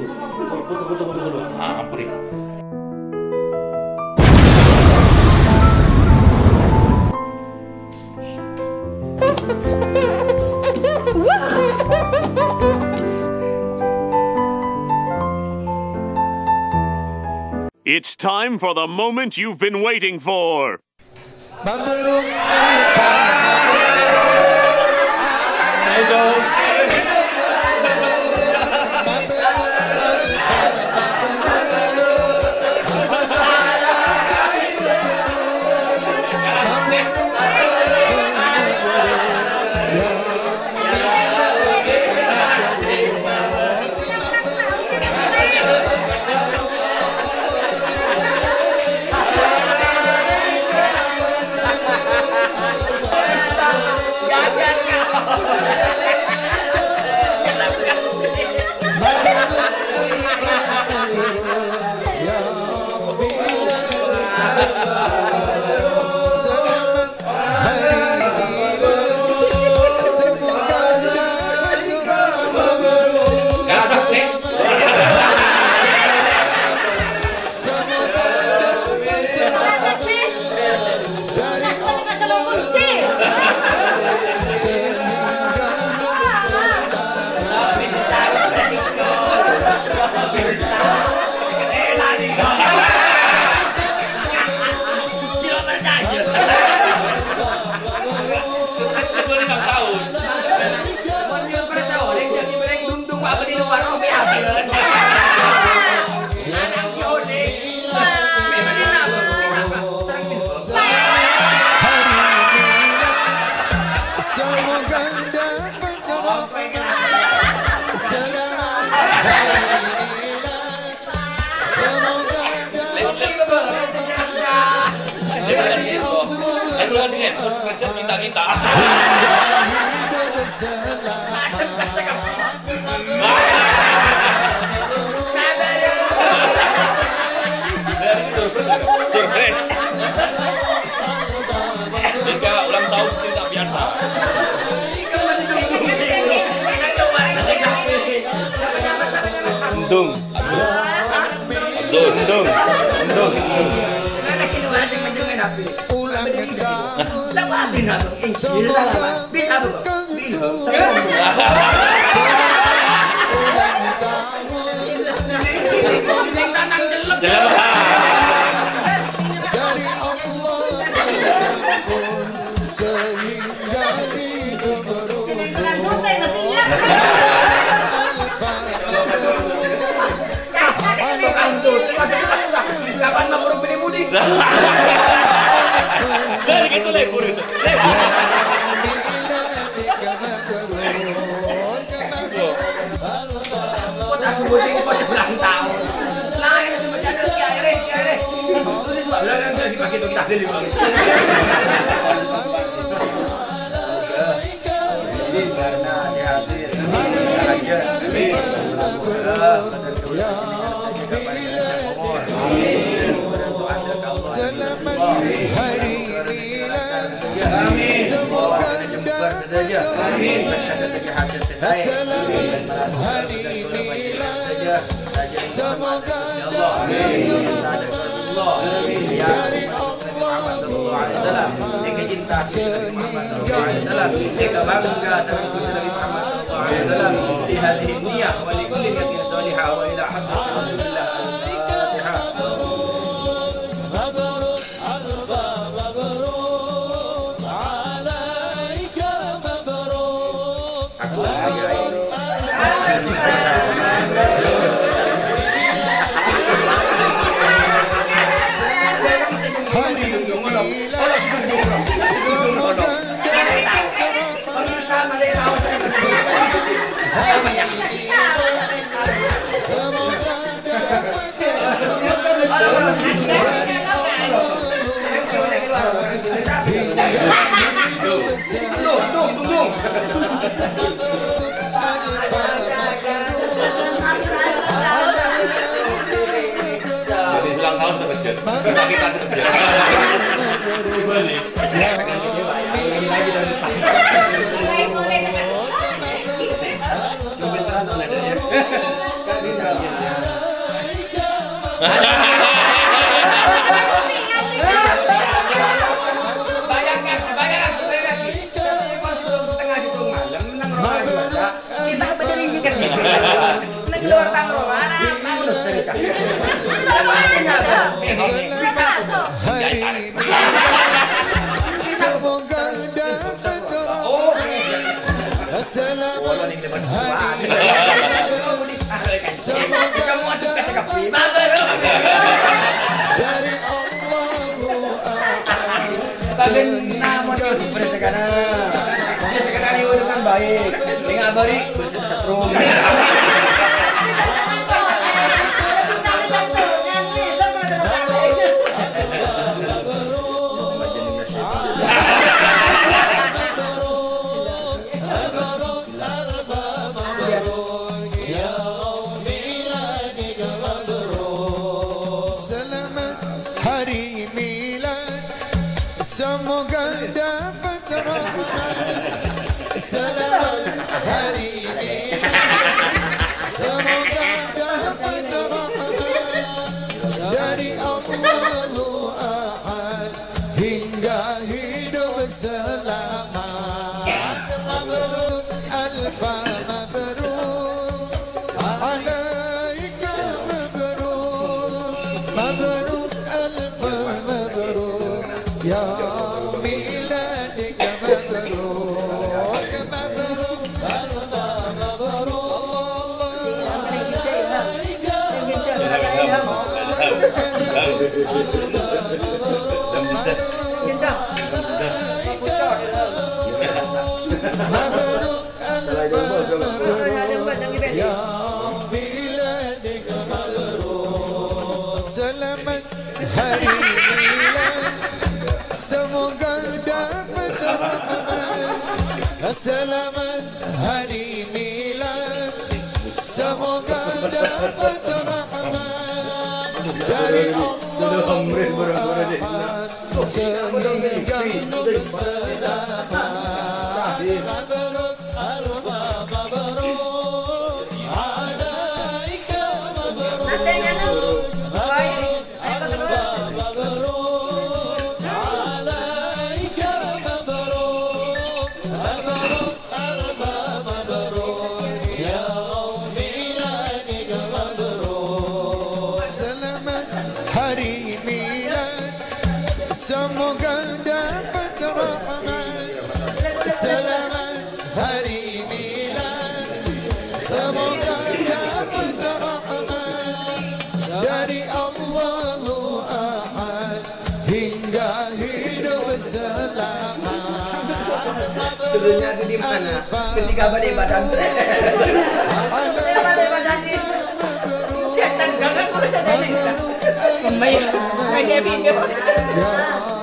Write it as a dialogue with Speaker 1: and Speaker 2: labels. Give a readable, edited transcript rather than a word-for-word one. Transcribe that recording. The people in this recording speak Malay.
Speaker 1: Tunggu. Apa nih?
Speaker 2: It's time for the moment you've been waiting for.
Speaker 1: Jika ulang tahun tidak biasa. Endung.
Speaker 3: Kapan mau beli mudik?
Speaker 1: Dari gitu lebur itu.
Speaker 3: Kota mudik kota belang tahun. Lain cuma jadi kiai. Lah kan dipakai kita beli. Karena hadir.
Speaker 4: Selamat hari milad. Semoga
Speaker 3: saja. Amin.
Speaker 4: Selamat hari milad. Semoga dari Allah
Speaker 3: di hadhihi niyah wa li kulli niyatin salihah wa ila hadrati Rasulillah.
Speaker 1: Ulang tahun sekejap. Kita sekejap. Lagi dari
Speaker 3: Nggak bisa. Bayangkan lagi. Tapi pas tengah hitung malam, menang rola juga. Kita benerin jikir nih. Keluar tangro mana? Tahu
Speaker 4: hari ini semoga dapat selamat hari semoga dari Allah baik dengan beri bersetrum. Hari milad semoga dapat rahmat. Selamat hari milad semoga dapat rahmat dari Allahu Ahad hingga hidup selamat. Mabruk alfa mabruk alaika mabruk mabruk alfa mabruk ya miladik mabruk mabruk alfa selamat hari milad semoga dapat rahmat. Selamat hari milad semoga dapat rahmat dari Allah sehingga hidup selamat. Mabruk alfa mabruk alaika mabruk hari milad semoga dapat rahmat. Selamat hari milad semoga dapat rahmat dari Allahu Ahad hingga hidup selamat.
Speaker 3: Sebenarnya di mana? Ketika badai badan setan jangan kurus ada. Pemain kayak bingung.